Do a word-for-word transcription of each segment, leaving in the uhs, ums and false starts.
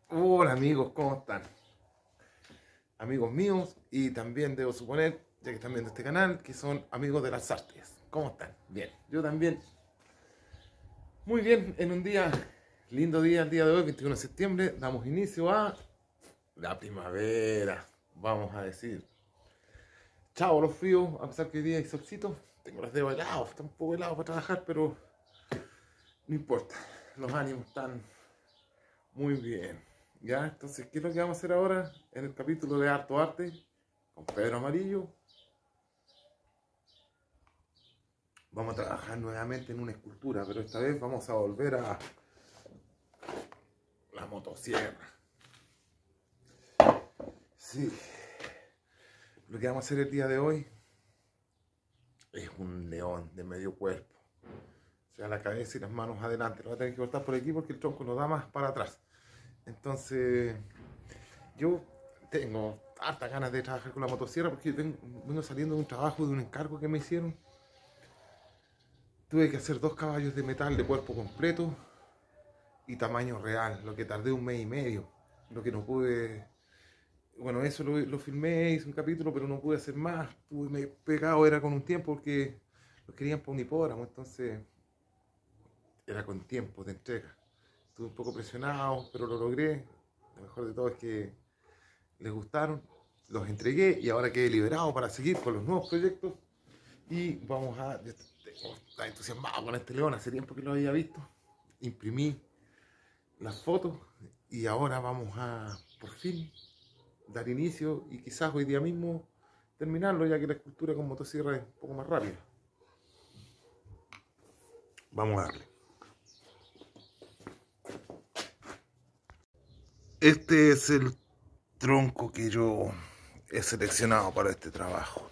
Hola amigos, ¿cómo están? Amigos míos y también debo suponer, ya que están viendo este canal, que son amigos de las artes. ¿Cómo están? Bien, yo también. Muy bien, en un día, lindo día, el día de hoy, veintiuno de septiembre, damos inicio a la primavera, vamos a decir. Chao los fríos, a pesar que hoy día hay solcito, tengo los dedos helados, está un poco helado para trabajar, pero no importa, los ánimos están muy bien. Ya, entonces, ¿qué es lo que vamos a hacer ahora en el capítulo de Harto Arte con Pedro Amarillo? Vamos a trabajar nuevamente en una escultura, pero esta vez vamos a volver a la motosierra. Sí, lo que vamos a hacer el día de hoy es un león de medio cuerpo. O sea, la cabeza y las manos adelante. Lo voy a tener que cortar por aquí porque el tronco no da más para atrás. Entonces, yo tengo hartas ganas de trabajar con la motosierra porque tengo, vengo saliendo de un trabajo, de un encargo que me hicieron. Tuve que hacer dos caballos de metal de cuerpo completo y tamaño real, lo que tardé un mes y medio. Lo que no pude... Bueno, eso lo, lo filmé, hice un capítulo, pero no pude hacer más. Tuve me pegado, era con un tiempo porque lo querían para un hipódromo, entonces era con tiempo de entrega. Estuve un poco presionado, pero lo logré. Lo mejor de todo es que les gustaron, los entregué y ahora quedé liberado para seguir con los nuevos proyectos. Y vamos a... Yo estaba entusiasmado con este león, hace tiempo que lo había visto. Imprimí las fotos y ahora vamos a, por fin, dar inicio y quizás hoy día mismo terminarlo, ya que la escultura con motosierra es un poco más rápida. Vamos a darle. Este es el tronco que yo he seleccionado para este trabajo.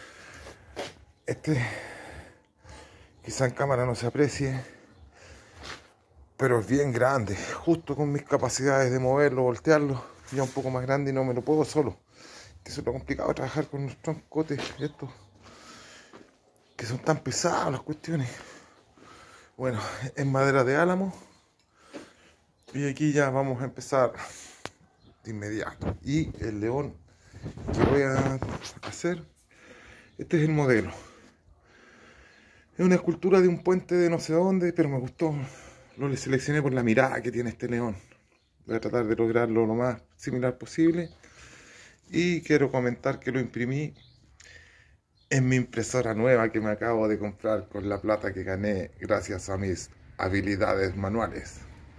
Este, quizá en cámara no se aprecie, pero es bien grande, justo con mis capacidades de moverlo, voltearlo, ya un poco más grande y no me lo puedo solo. Eso es lo complicado de trabajar con los troncotes estos, que son tan pesados las cuestiones. Bueno, es madera de álamo y aquí ya vamos a empezar de inmediato. Y el león que voy a hacer, este es el modelo. Es una escultura de un puente de no sé dónde, pero me gustó. Lo seleccioné por la mirada que tiene este león. Voy a tratar de lograrlo lo más similar posible. Y quiero comentar que lo imprimí en mi impresora nueva que me acabo de comprar con la plata que gané gracias a mis habilidades manuales.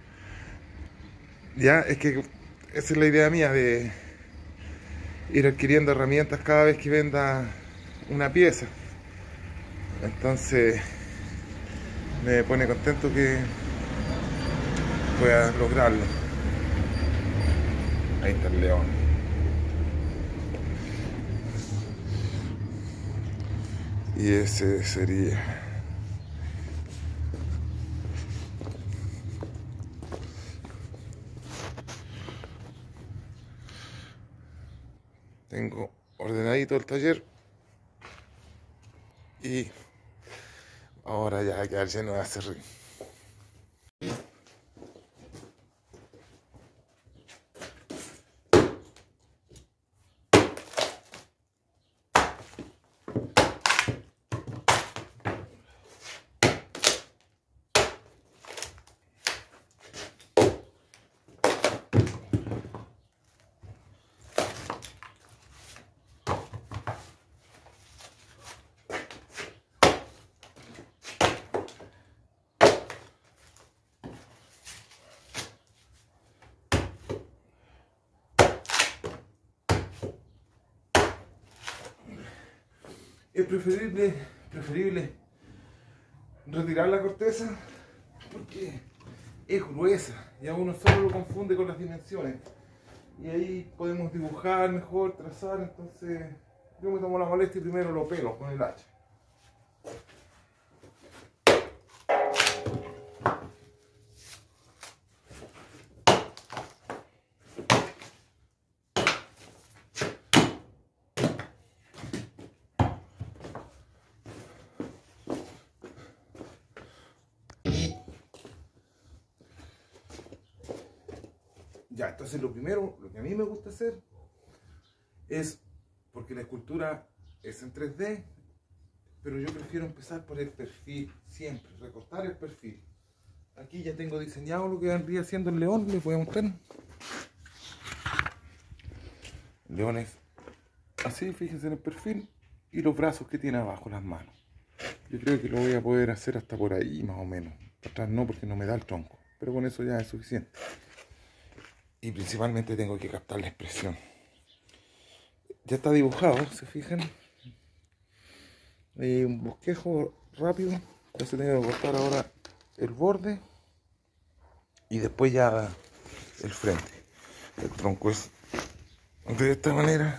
Ya, es que esa es la idea mía de ir adquiriendo herramientas cada vez que venda una pieza. Entonces me pone contento que pueda lograrlo. Ahí está el león. Y ese sería. Tengo ordenadito el taller. Y ahora ya va a quedar lleno de acerrín. Es preferible, preferible retirar la corteza porque es gruesa y a uno solo lo confunde con las dimensiones y ahí podemos dibujar mejor, trazar. Entonces yo me tomo la molestia y primero lo pelo con el hacha. Ya, entonces lo primero, lo que a mí me gusta hacer es, porque la escultura es en tres D, pero yo prefiero empezar por el perfil, siempre, recortar el perfil. Aquí ya tengo diseñado lo que vendría haciendo el león, les voy a mostrar. El león es así, fíjense en el perfil, y los brazos que tiene abajo, las manos. Yo creo que lo voy a poder hacer hasta por ahí, más o menos. Por atrás no, porque no me da el tronco, pero con eso ya es suficiente. Y principalmente tengo que captar la expresión. Ya está dibujado, se fijan. Hay un bosquejo rápido. Entonces tengo que cortar ahora el borde y después ya el frente. El tronco es de esta manera.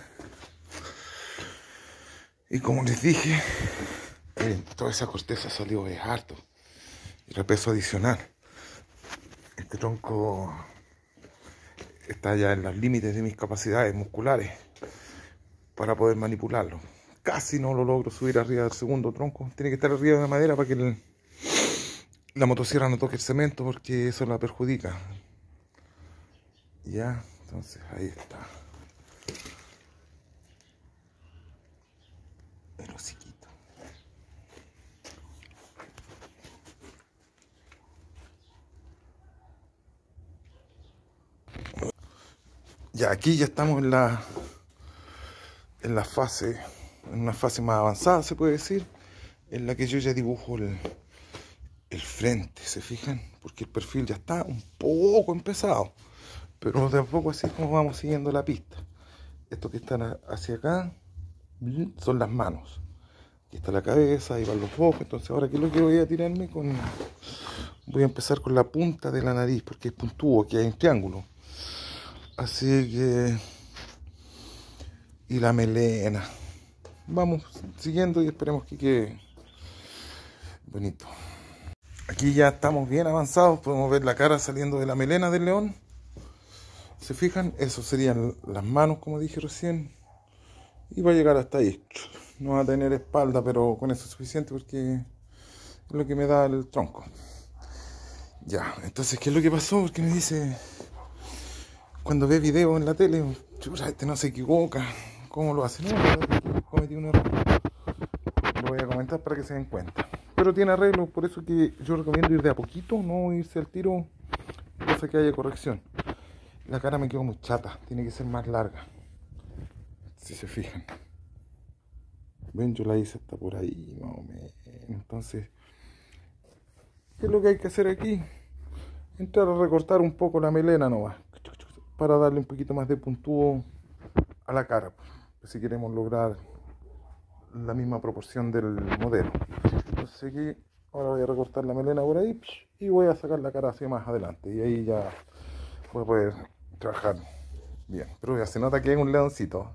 Y como les dije, miren, toda esa corteza salió es harto. Y repeso adicional. Este tronco está ya en los límites de mis capacidades musculares para poder manipularlo. Casi no lo logro subir arriba del segundo tronco. Tiene que estar arriba de la madera para que el, la motosierra no toque el cemento, porque eso la perjudica. Ya, entonces ahí está. El hociquito. Ya, aquí ya estamos en la en la fase, en una fase más avanzada, se puede decir, en la que yo ya dibujo el, el frente, ¿se fijan? Porque el perfil ya está un poco empezado, pero de a poco así como vamos siguiendo la pista. Estos que están hacia acá son las manos. Aquí está la cabeza, ahí van los ojos. Entonces ahora, ¿qué es lo que voy a tirarme con? Voy a empezar con la punta de la nariz, porque es puntúo, aquí hay un triángulo. Así que... y la melena. Vamos siguiendo y esperemos que quede bonito. Aquí ya estamos bien avanzados, podemos ver la cara saliendo de la melena del león. ¿Se fijan? Eso serían las manos, como dije recién. Y va a llegar hasta ahí. No va a tener espalda, pero con eso es suficiente porque es lo que me da el tronco. Ya, entonces, ¿qué es lo que pasó? Porque me dice, cuando ve videos en la tele, chuta, este no se equivoca. ¿Cómo lo hace? No, la verdad es que cometí un error. Lo voy a comentar para que se den cuenta. Pero tiene arreglo, por eso que yo recomiendo ir de a poquito, no irse al tiro, cosa que haya corrección. La cara me quedó muy chata, tiene que ser más larga. Si se fijan. Ven, yo la hice hasta por ahí, más o menos. Entonces, ¿qué es lo que hay que hacer aquí? Entrar a recortar un poco la melena nomás, para darle un poquito más de puntúo a la cara, si queremos lograr la misma proporción del modelo. Entonces aquí ahora voy a recortar la melena por ahí y voy a sacar la cara hacia más adelante, y ahí ya voy a poder trabajar bien. Pero ya se nota que es un leoncito.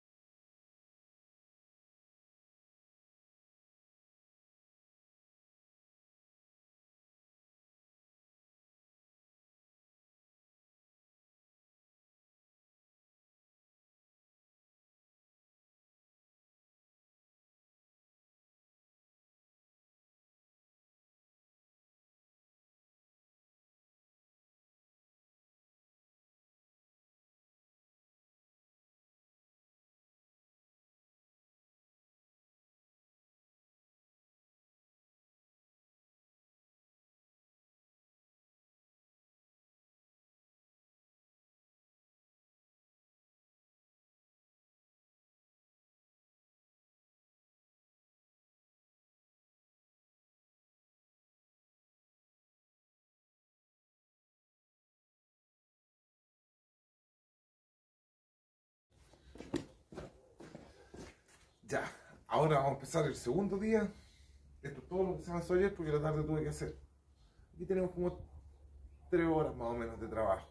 Ya, ahora vamos a empezar el segundo día. Esto es todo lo que se avanzó ayer porque la tarde tuve que hacer. Aquí tenemos como tres horas más o menos de trabajo.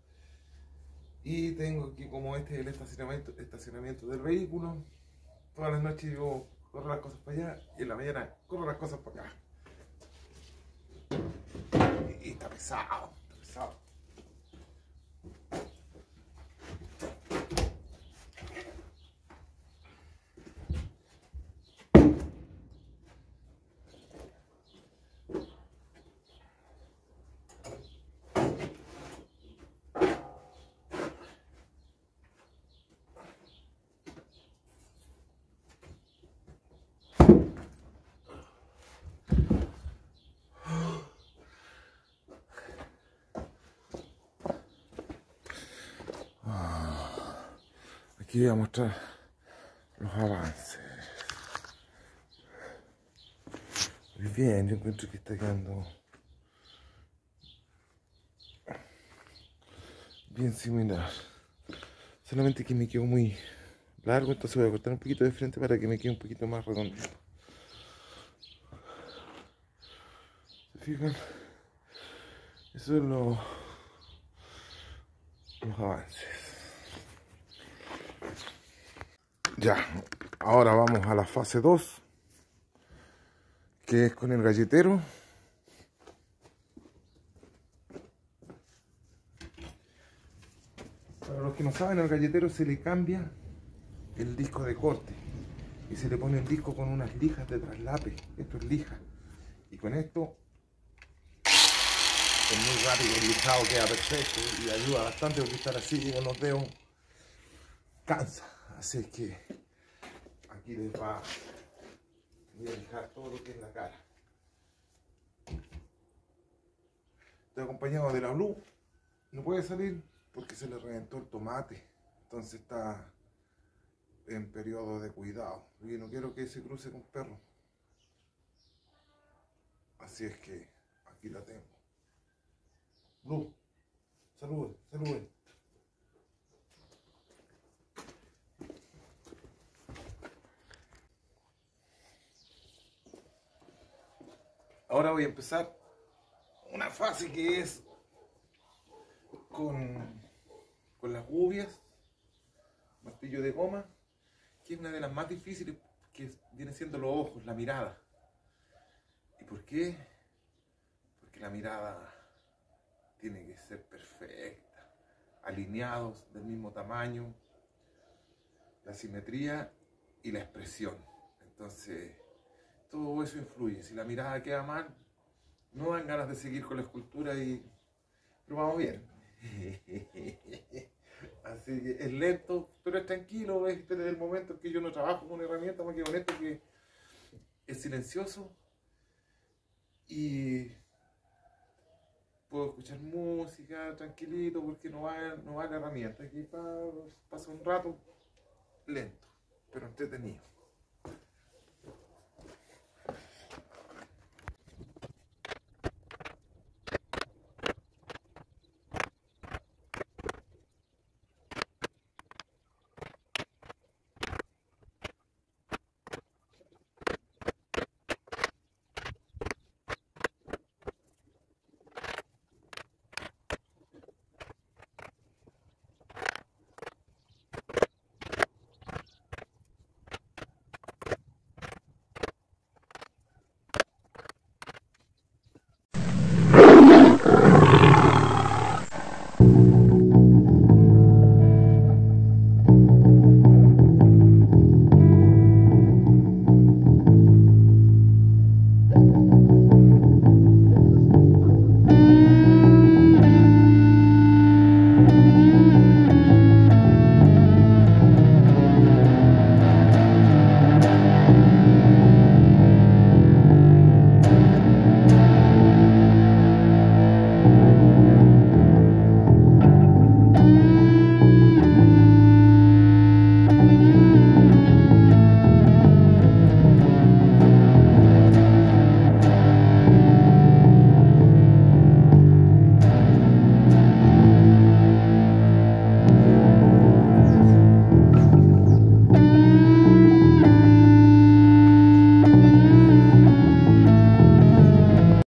Y tengo aquí como este el estacionamiento, estacionamiento del vehículo. Todas las noches yo corro las cosas para allá y en la mañana corro las cosas para acá. Y, y está pesado, está pesado. Aquí voy a mostrar los avances. Muy bien, yo encuentro que está quedando bien similar. Solamente que me quedó muy largo, entonces voy a cortar un poquito de frente para que me quede un poquito más redondito. ¿Se fijan? Eso es lo, los avances. Ya, ahora vamos a la fase dos, que es con el galletero. Para los que no saben, al galletero se le cambia el disco de corte y se le pone el disco con unas lijas de traslape. Esto es lija, y con esto es muy rápido, el lijado queda perfecto y ayuda bastante, porque estar así con los dedos cansa. Así es que aquí les va, voy a lijar todo lo que es la cara. Estoy acompañado de la Blue. No puede salir porque se le reventó el tomate, entonces está en periodo de cuidado y no quiero que se cruce con perro. Así es que aquí la tengo. Blue, salud, salud. Ahora voy a empezar una fase que es con, con las gubias, martillo de goma, que es una de las más difíciles, que viene siendo los ojos, la mirada. ¿Y por qué? Porque la mirada tiene que ser perfecta, alineados, del mismo tamaño, la simetría y la expresión. Entonces, todo eso influye. Si la mirada queda mal, no dan ganas de seguir con la escultura, y pero vamos bien. Así que es lento, pero es tranquilo. Este es el momento en que yo no trabajo con herramientas, más que con esto, que es silencioso y puedo escuchar música tranquilito, porque no va, no va la herramienta. Aquí pasa un rato lento, pero entretenido.